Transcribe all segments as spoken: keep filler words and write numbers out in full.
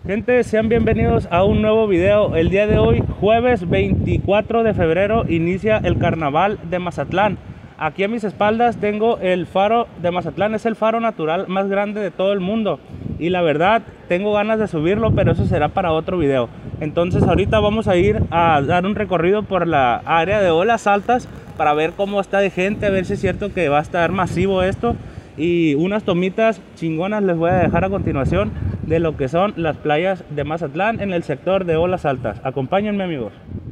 Gente, sean bienvenidos a un nuevo video. El día de hoy, jueves veinticuatro de febrero, inicia el carnaval de Mazatlán. Aquí a mis espaldas tengo el faro de Mazatlán. Es el faro natural más grande de todo el mundo. Y la verdad, tengo ganas de subirlo, pero eso será para otro video. Entonces ahorita vamos a ir a dar un recorrido por la área de Olas Altas para ver cómo está de gente, a ver si es cierto que va a estar masivo esto. Y unas tomitas chingonas les voy a dejar a continuación de lo que son las playas de Mazatlán en el sector de Olas Altas. Acompáñenme, amigos.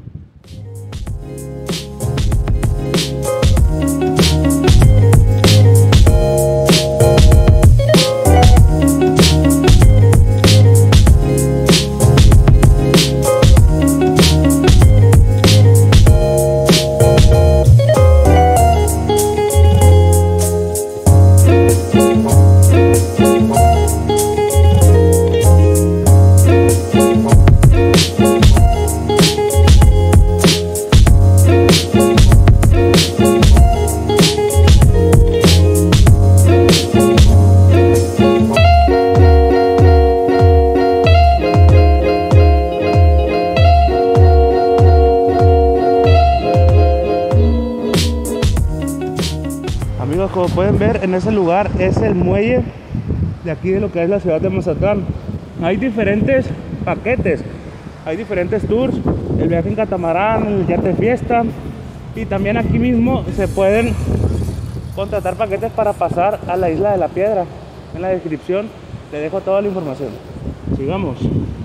Amigos, como pueden ver, en ese lugar es el muelle de aquí de lo que es la ciudad de Mazatlán. Hay diferentes paquetes, hay diferentes tours, el viaje en catamarán, el yate fiesta, y también aquí mismo se pueden contratar paquetes para pasar a la Isla de la Piedra. En la descripción te dejo toda la información. Sigamos.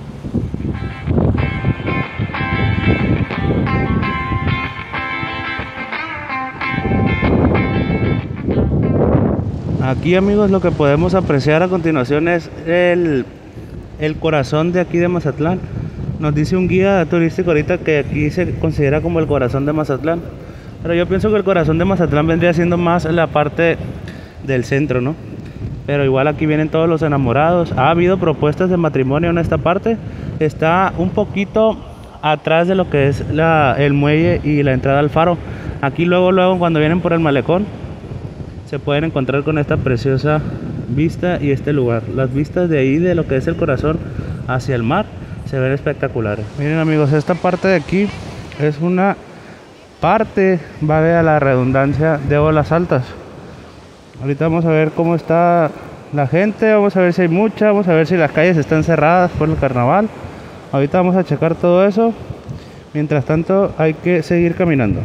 Aquí, amigos, lo que podemos apreciar a continuación es el, el corazón de aquí de Mazatlán. Nos dice un guía turístico ahorita que aquí se considera como el corazón de Mazatlán, pero yo pienso que el corazón de Mazatlán vendría siendo más la parte del centro, ¿no? Pero igual aquí vienen todos los enamorados. Ha habido propuestas de matrimonio en esta parte. Está un poquito atrás de lo que es la, el muelle y la entrada al faro. Aquí luego, luego cuando vienen por el malecón, se pueden encontrar con esta preciosa vista y este lugar. Las vistas de ahí, de lo que es el corazón hacia el mar, se ven espectaculares. Miren, amigos, esta parte de aquí es una parte, vale a la redundancia, de Olas Altas. Ahorita vamos a ver cómo está la gente, vamos a ver si hay mucha, vamos a ver si las calles están cerradas por el carnaval. Ahorita vamos a checar todo eso. Mientras tanto, hay que seguir caminando.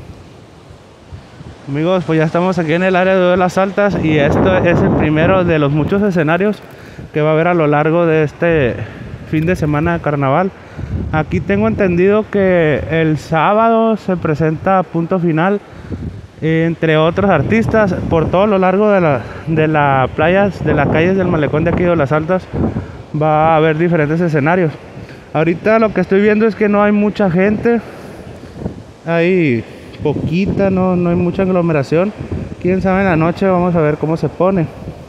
Amigos, pues ya estamos aquí en el área de Olas Altas y esto es el primero de los muchos escenarios que va a haber a lo largo de este fin de semana de carnaval. Aquí tengo entendido que el sábado se presenta Punto Final, entre otros artistas, por todo lo largo de la, de la playas, de las calles del malecón de aquí de Olas Altas. Va a haber diferentes escenarios. Ahorita lo que estoy viendo es que no hay mucha gente, hay poquita, no, no hay mucha aglomeración. Quién sabe en la noche, vamos a ver cómo se pone.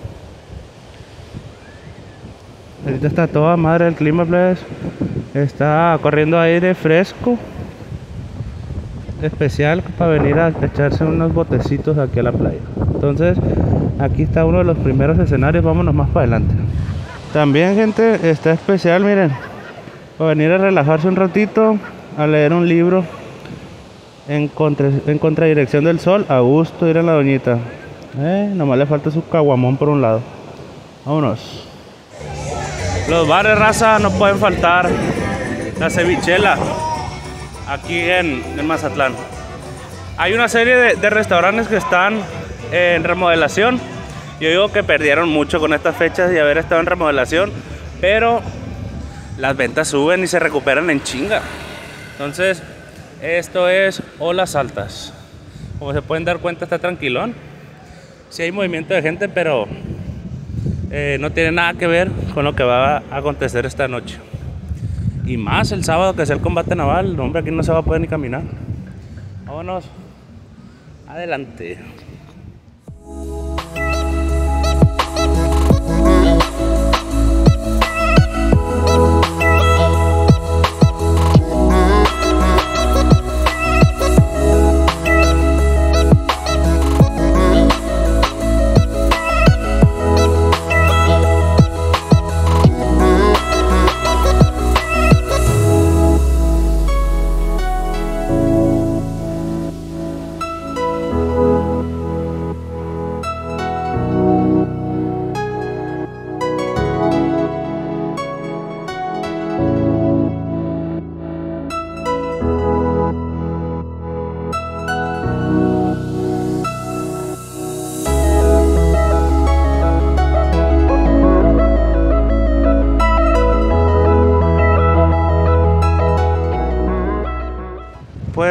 Ahorita está toda madre el clima, pues. Está corriendo aire fresco, especial para venir a echarse unos botecitos aquí a la playa. Entonces aquí está uno de los primeros escenarios. Vámonos más para adelante. También, gente, está especial, miren, para venir a relajarse un ratito, a leer un libro en, contra, en contradirección del sol, a gusto ir a la doñita. Eh, nomás le falta su caguamón por un lado. Vámonos. Los bares, raza, no pueden faltar. La cevichela aquí en, en Mazatlán. Hay una serie de, de restaurantes que están en remodelación. Yo digo que perdieron mucho con estas fechas y haber estado en remodelación, pero las ventas suben y se recuperan en chinga. Entonces, esto es Olas Altas. Como se pueden dar cuenta, está tranquilón. Sí hay movimiento de gente, pero eh, no tiene nada que ver con lo que va a acontecer esta noche. Y más el sábado, que es el combate naval. Hombre, aquí no se va a poder ni caminar. Vámonos. Adelante.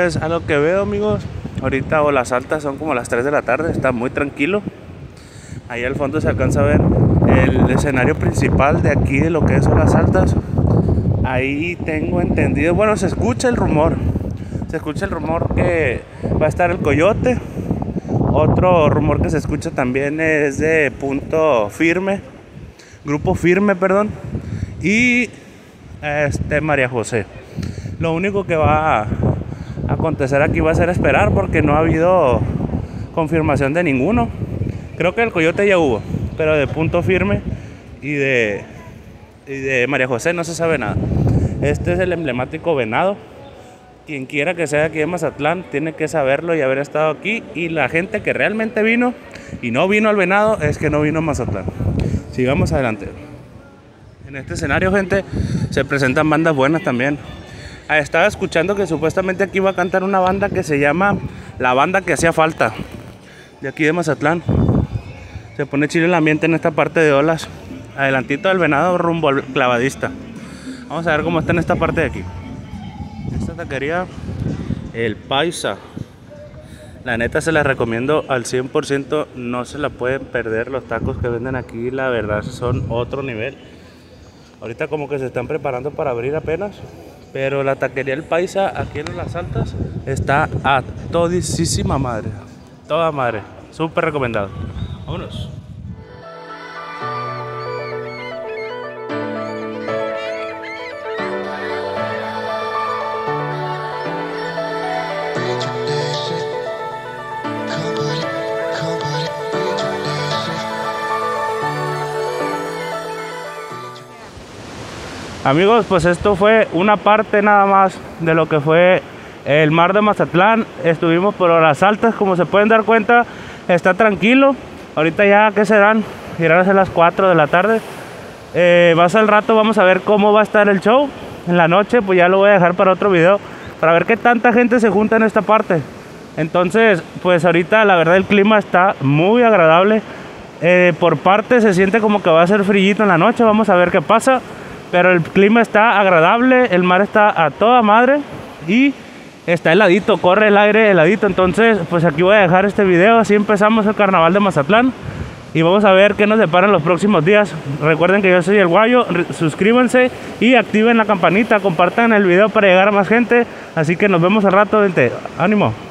Pues a lo que veo, amigos, ahorita o las altas son como las tres de la tarde, está muy tranquilo. Ahí al fondo se alcanza a ver el escenario principal de aquí, de lo que son las altas. Ahí tengo entendido, bueno, se escucha el rumor, se escucha el rumor que va a estar el Coyote. Otro rumor que se escucha también es de Punto Firme, Grupo Firme, perdón, y este María José. Lo único que va a acontecer aquí va a ser esperar, porque no ha habido confirmación de ninguno. Creo que el Coyote ya hubo, pero de Punto Firme y de, y de María José no se sabe nada. Este es el emblemático venado. Quien quiera que sea aquí de Mazatlán tiene que saberlo y haber estado aquí. Y la gente que realmente vino y no vino al venado es que no vino a Mazatlán. Sigamos adelante. En este escenario, gente, se presentan bandas buenas también. Estaba escuchando que supuestamente aquí va a cantar una banda que se llama La Banda que Hacía Falta, de aquí de Mazatlán. Se pone chido el ambiente en esta parte de olas, adelantito del venado rumbo al clavadista. Vamos a ver cómo está en esta parte de aquí. Esta taquería, El Paisa, la neta se la recomiendo al cien por ciento. No se la pueden perder. Los tacos que venden aquí, la verdad, son otro nivel. Ahorita como que se están preparando para abrir apenas, pero la taquería El Paisa aquí en Las Altas está a todísima madre, toda madre, súper recomendado. Vámonos. Amigos, pues esto fue una parte nada más de lo que fue el mar de Mazatlán. Estuvimos por Las Altas, como se pueden dar cuenta, está tranquilo. Ahorita ya, ¿qué serán? Irán a ser las cuatro de la tarde. Eh, más al rato vamos a ver cómo va a estar el show. En la noche, pues ya lo voy a dejar para otro video, para ver qué tanta gente se junta en esta parte. Entonces, pues ahorita la verdad el clima está muy agradable. Eh, por parte se siente como que va a ser frillito en la noche, vamos a ver qué pasa. Pero el clima está agradable, el mar está a toda madre y está heladito, corre el aire heladito. Entonces, pues aquí voy a dejar este video. Así empezamos el carnaval de Mazatlán y vamos a ver qué nos deparan los próximos días. Recuerden que yo soy el Guayo, suscríbanse y activen la campanita, compartan el video para llegar a más gente. Así que nos vemos al rato, gente. Ánimo.